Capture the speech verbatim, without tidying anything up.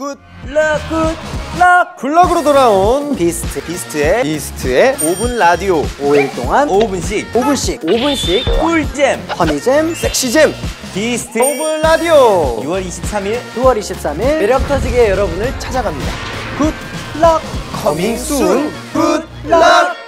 굿락 굿락 굿락으로 돌아온 비스트 비스트의 비스트의 오 분 라디오. 오 일 동안 오 분씩 오 분씩 오 분씩 꿀잼 허니잼 섹시잼 비스트 오 분 라디오. 유월 이십삼일 유월 이십삼일 매력 터지게 여러분을 찾아갑니다. 굿락 커밍 순 굿락.